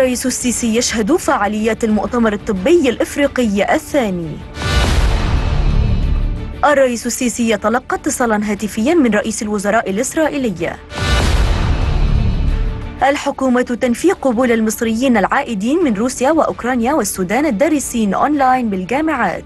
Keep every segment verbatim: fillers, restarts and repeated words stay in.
الرئيس السيسي يشهد فعاليات المؤتمر الطبي الإفريقي الثاني. الرئيس السيسي يتلقى اتصالا هاتفيا من رئيس الوزراء الإسرائيلي. الحكومة تنفي قبول المصريين العائدين من روسيا وأوكرانيا والسودان الدارسين أونلاين بالجامعات.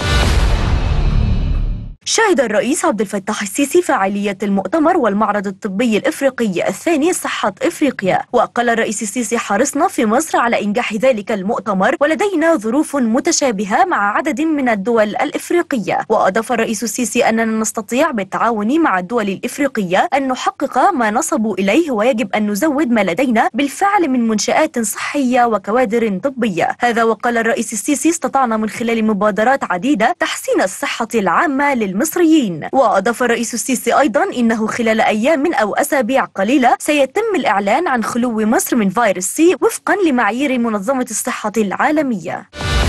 شهد الرئيس عبد الفتاح السيسي فعالية المؤتمر والمعرض الطبي الإفريقي الثاني صحة إفريقيا. وقال الرئيس السيسي: حرصنا في مصر على إنجاح ذلك المؤتمر ولدينا ظروف متشابهة مع عدد من الدول الإفريقية. وأضاف الرئيس السيسي أننا نستطيع بالتعاون مع الدول الإفريقية أن نحقق ما نصبوا إليه، ويجب أن نزود ما لدينا بالفعل من منشآت صحية وكوادر طبية. هذا وقال الرئيس السيسي: استطعنا من خلال مبادرات عديدة تحسين الصحة العامة لل المصريين. وأضاف الرئيس السيسي أيضا إنه خلال أيام أو أسابيع قليلة سيتم الإعلان عن خلو مصر من فيروس سي وفقا لمعايير منظمة الصحة العالمية.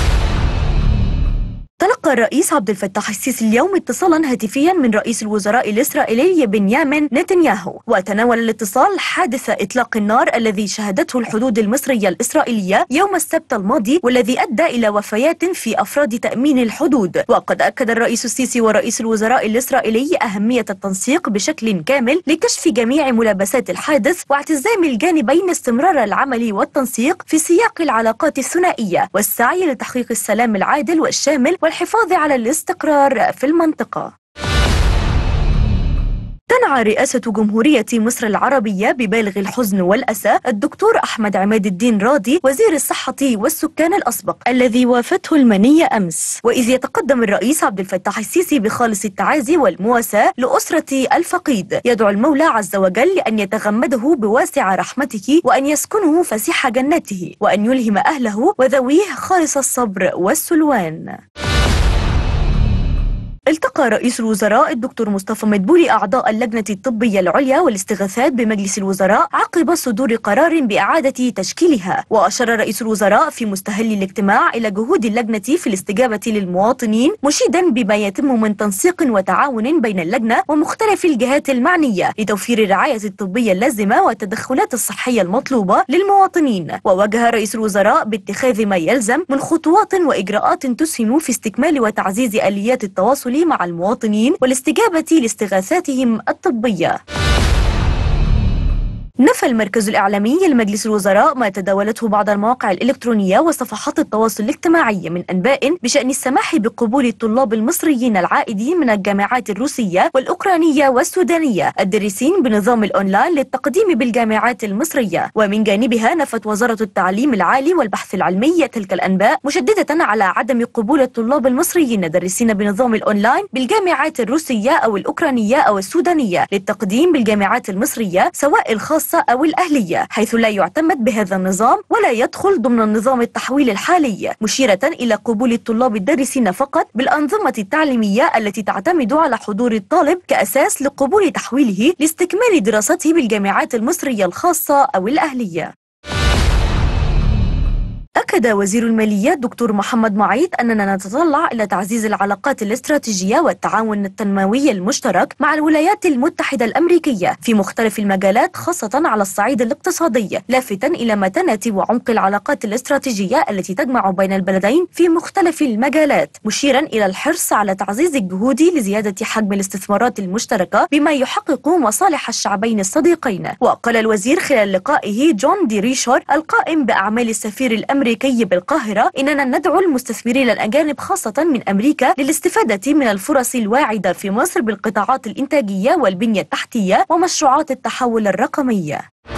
تلقى الرئيس عبد الفتاح السيسي اليوم اتصالا هاتفيا من رئيس الوزراء الإسرائيلي بنيامين نتنياهو، وتناول الاتصال حادث إطلاق النار الذي شهدته الحدود المصرية الإسرائيلية يوم السبت الماضي، والذي أدى إلى وفيات في أفراد تأمين الحدود. وقد أكد الرئيس السيسي ورئيس الوزراء الإسرائيلي أهمية التنسيق بشكل كامل لكشف جميع ملابسات الحادث، واعتزام الجانبين استمرار العمل والتنسيق في سياق العلاقات الثنائية، والسعي لتحقيق السلام العادل والشامل والحفاظ على الاستقرار في المنطقة. تنعى رئاسة جمهورية مصر العربية ببالغ الحزن والأسى الدكتور أحمد عماد الدين راضي وزير الصحة والسكان الأسبق الذي وافته المنية أمس. وإذ يتقدم الرئيس عبد الفتاح السيسي بخالص التعازي والمواساة لأسرة الفقيد، يدعو المولى عز وجل أن يتغمده بواسع رحمته، وأن يسكنه فسيح جناته، وأن يلهم أهله وذويه خالص الصبر والسلوان. التقى رئيس الوزراء الدكتور مصطفى مدبولي أعضاء اللجنة الطبية العليا والاستغاثات بمجلس الوزراء عقب صدور قرار بإعادة تشكيلها. وأشار رئيس الوزراء في مستهل الاجتماع إلى جهود اللجنة في الاستجابة للمواطنين، مشيدا بما يتم من تنسيق وتعاون بين اللجنة ومختلف الجهات المعنية لتوفير الرعاية الطبية اللازمة والتدخلات الصحية المطلوبة للمواطنين. ووجه رئيس الوزراء باتخاذ ما يلزم من خطوات وإجراءات تسهم في استكمال وتعزيز آليات التواصل مع المواطنين والاستجابة لاستغاثاتهم الطبية. نفى المركز الإعلامي لمجلس الوزراء ما تداولته بعض المواقع الإلكترونية وصفحات التواصل الاجتماعي من أنباء بشأن السماح بقبول الطلاب المصريين العائدين من الجامعات الروسية والأوكرانية والسودانية الدارسين بنظام الأونلاين للتقديم بالجامعات المصرية. ومن جانبها نفت وزارة التعليم العالي والبحث العلمي تلك الأنباء، مشددة على عدم قبول الطلاب المصريين الدارسين بنظام الأونلاين بالجامعات الروسية أو الأوكرانية أو السودانية للتقديم بالجامعات المصرية سواء الخاصة أو الأهلية، حيث لا يعتمد بهذا النظام ولا يدخل ضمن النظام التحويل الحالي، مشيرة إلى قبول الطلاب الدارسين فقط بالأنظمة التعليمية التي تعتمد على حضور الطالب كأساس لقبول تحويله لاستكمال دراسته بالجامعات المصرية الخاصة أو الأهلية. أكد وزير المالية الدكتور محمد معيط أننا نتطلع إلى تعزيز العلاقات الاستراتيجية والتعاون التنموي المشترك مع الولايات المتحدة الأمريكية في مختلف المجالات، خاصة على الصعيد الاقتصادي، لافتاً إلى متانة وعمق العلاقات الاستراتيجية التي تجمع بين البلدين في مختلف المجالات، مشيراً إلى الحرص على تعزيز الجهود لزيادة حجم الاستثمارات المشتركة بما يحقق مصالح الشعبين الصديقين. وقال الوزير خلال لقائه جون دي ريشور القائم بأعمال السفير الأمريكي بالقاهرة إننا ندعو المستثمرين الأجانب خاصة من أمريكا للاستفادة من الفرص الواعدة في مصر بالقطاعات الإنتاجية والبنية التحتية ومشروعات التحول الرقمي.